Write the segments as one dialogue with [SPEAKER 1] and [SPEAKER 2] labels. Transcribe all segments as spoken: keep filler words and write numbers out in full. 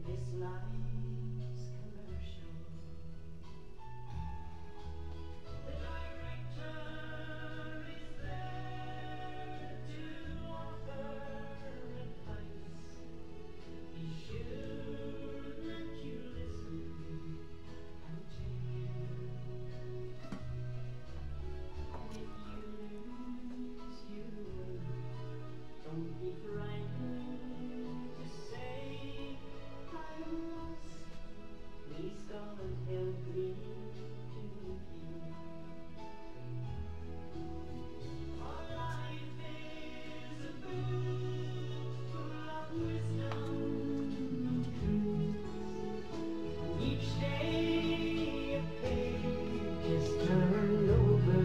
[SPEAKER 1] this life's commercial. The director is there to offer advice. Be sure that you listen and change. And if you lose, you lose. Don't be frightened to say I'm lost. Please God help me to heal. For life is a book full of wisdom and truth. Each day a page is turned over.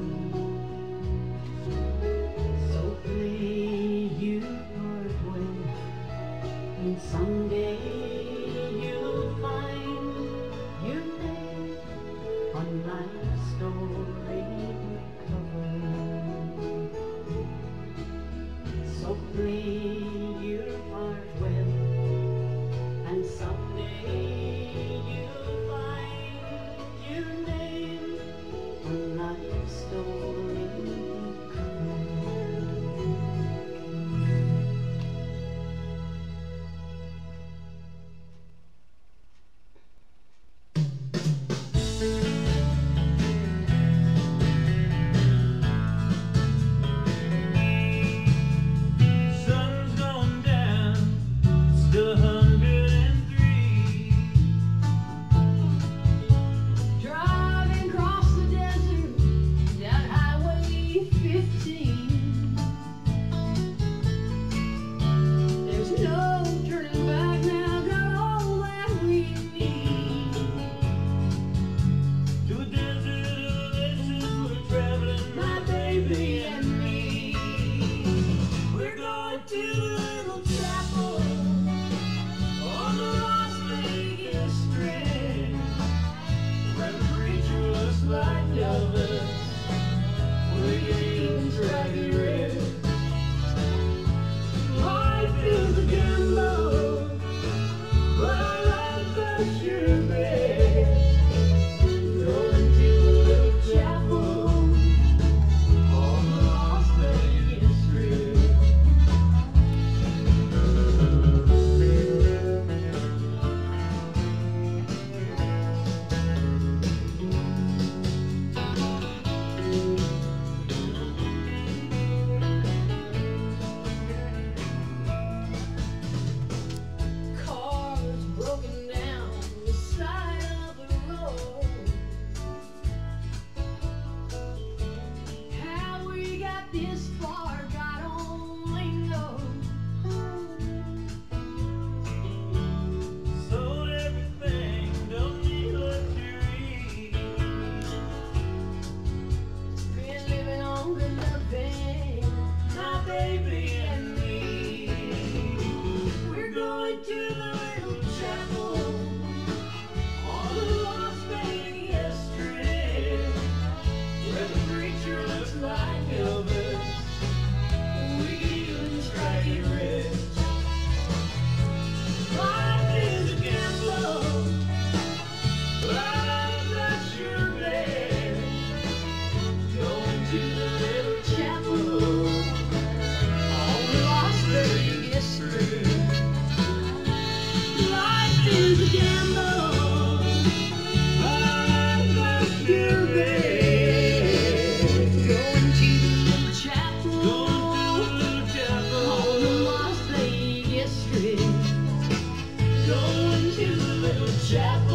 [SPEAKER 1] So play your part well, and someday you'll find your name on life's storied cover. So play your part well, and someday you'll find your name on life's storied cover.
[SPEAKER 2] Sun's going down, still a hundred and three.
[SPEAKER 3] Driving across the desert down Highway fifteen. There's no turning back now, got all that we need.
[SPEAKER 2] To a desert of oasis we're traveling, my baby and me. We're going to the little chapel on the Las Vegas Strip, where the preacher looks like Elvis. We ain't try to get rich. Life is a gamble, but our lives are sure best. Going to the little chapel on the Las Vegas Strip.
[SPEAKER 3] Cars broken down the side of the road. How we got this far, God only knows.
[SPEAKER 2] Sold everything, don't need luxury.
[SPEAKER 3] Been living on good loving,
[SPEAKER 2] My baby and me.
[SPEAKER 3] we're going to the little chapel
[SPEAKER 2] On the Las Vegas Strip, where the preacher looks like Elvis. We even try to get rich. Life is a gamble, but our lives are sure best. Going to the little chapel on the Las Vegas Strip. Life is a gamble, but our lives are sure best.
[SPEAKER 3] going to the little chapel
[SPEAKER 2] Going to the little chapel
[SPEAKER 3] on the Las Vegas Strip.
[SPEAKER 2] Going to the little chapel